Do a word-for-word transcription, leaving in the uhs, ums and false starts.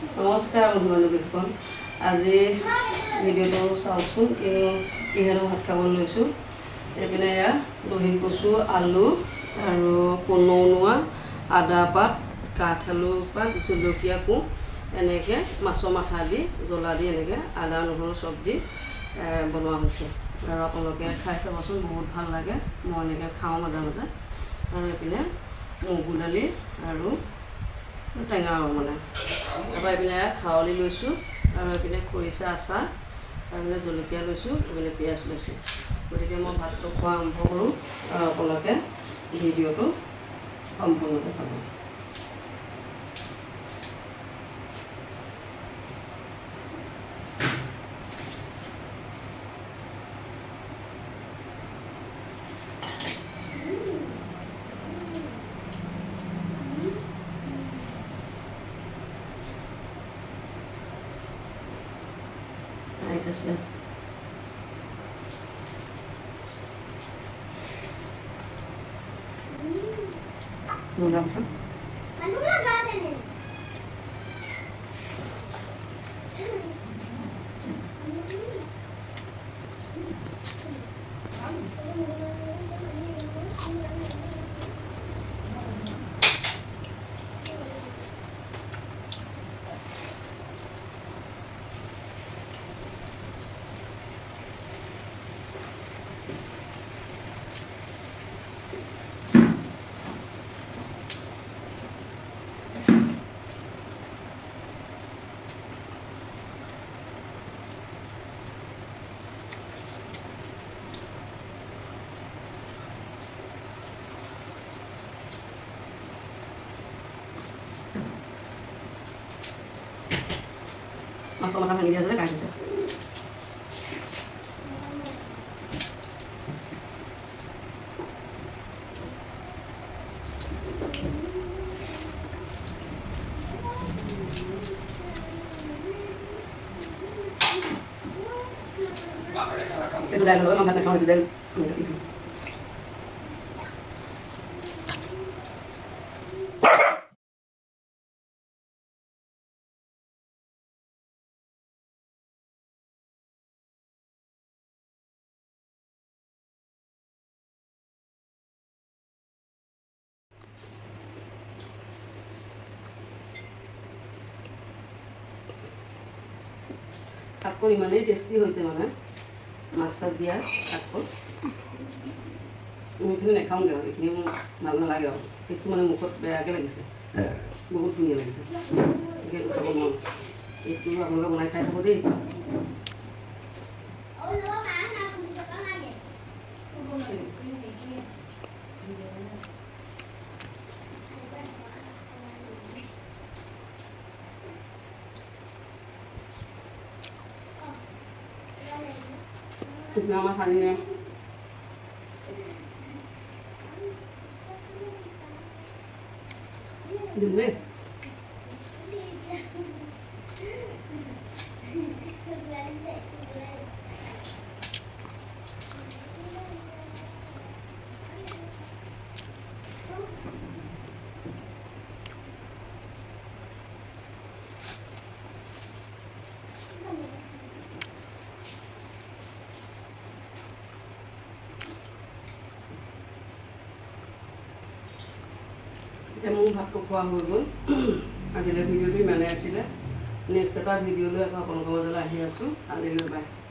নমস্কাৰ বন্ধুবান্ধৱীসকল, আজি ভিডিঅ'টো চাওকচোন কিহেৰে ভাত খাব লৈছোঁ। এইপিনে এয়া দহি কচু, আলু আৰু কণৌনোৱা, আদা পাত, কাঠআলু পাত, জলকীয়া কোঁ, এনেকৈ মাছৰ মাথা দি জ্বলা দি এনেকৈ আদা নহৰু চব দি বনোৱা হৈছে। আৰু আপোনালোকে খাই চাবচোন, বহুত ভাল লাগে। মই এনেকৈ খাওঁ মাজে মাজে। আৰু এইপিনে মগু দালি আৰু টেঙা মানে তাৰপৰা এইপিনে খাৱলি লৈছোঁ, আৰু এইপিনে খৰিচা আচাৰ, আৰু এইপিনে জলকীয়া লৈছোঁ, এইপিনে পিঁয়াজ লৈছোঁ। গতিকে মই ভাতটো খোৱা আৰম্ভ কৰোঁ, আৰু আপোনালোকে ভিডিঅ'টো সম্পূৰ্ণকৈ চাব। Right, that's it. No, no, no. Masuk makan dia saja kan bisa. Itu dah kalau makan kamu itu dah. শাকটো ইমানেই টেষ্টি হৈছে মানে মাছ চাছ দিয়া শাকটো। মই এইখিনি নাখাওঁগৈ আৰু এইখিনি মোৰ ভাল নালাগে আৰু সেইটো মানে মুখত বেয়াকৈ লাগিছে, বহুত ধুনীয়া লাগিছে। সেইটো খাব নোৱাৰোঁ। এইটো আপোনালোকে বনাই খাই চাব দেই। Juga makannya dulu. এতিয়া মোৰ ভাতটো খোৱা হৈ গ'ল। আজিলৈ ভিডিঅ'টো ইমানেই আছিলে। নেক্সট এটা ভিডিঅ' লৈ আকৌ আপোনালোকৰ মাজলৈ আহি আছোঁ। আজিলৈ বাই।